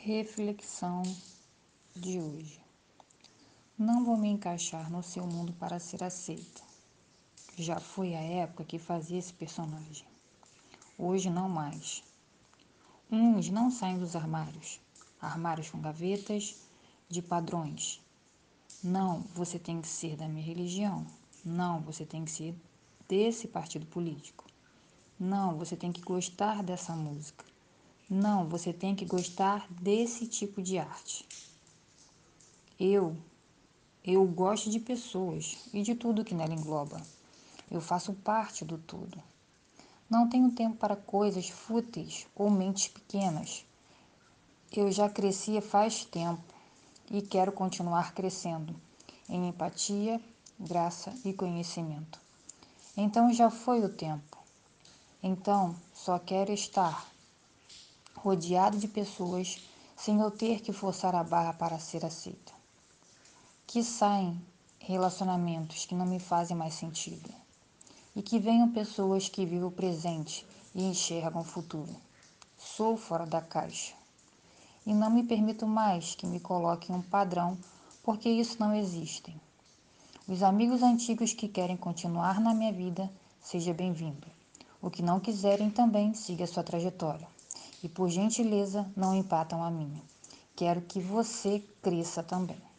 Reflexão de hoje. Não vou me encaixar no seu mundo para ser aceita. Já foi a época que fazia esse personagem. Hoje não mais. Uns não saem dos armários. Armários com gavetas de padrões. Não, você tem que ser da minha religião. Não, você tem que ser desse partido político. Não, você tem que gostar dessa música. Não, você tem que gostar desse tipo de arte. Eu gosto de pessoas e de tudo que nela engloba. Eu faço parte do todo. Não tenho tempo para coisas fúteis ou mentes pequenas. Eu já cresci faz tempo e quero continuar crescendo em empatia, graça e conhecimento. Então já foi o tempo. Então só quero estar rodeado de pessoas sem eu ter que forçar a barra para ser aceita. Que saem relacionamentos que não me fazem mais sentido e que venham pessoas que vivem o presente e enxergam o futuro. Sou fora da caixa e não me permito mais que me coloquem um padrão, porque isso não existe. Os amigos antigos que querem continuar na minha vida, seja bem-vindo. O que não quiserem também siga sua trajetória e, por gentileza, não empatam a minha. Quero que você cresça também.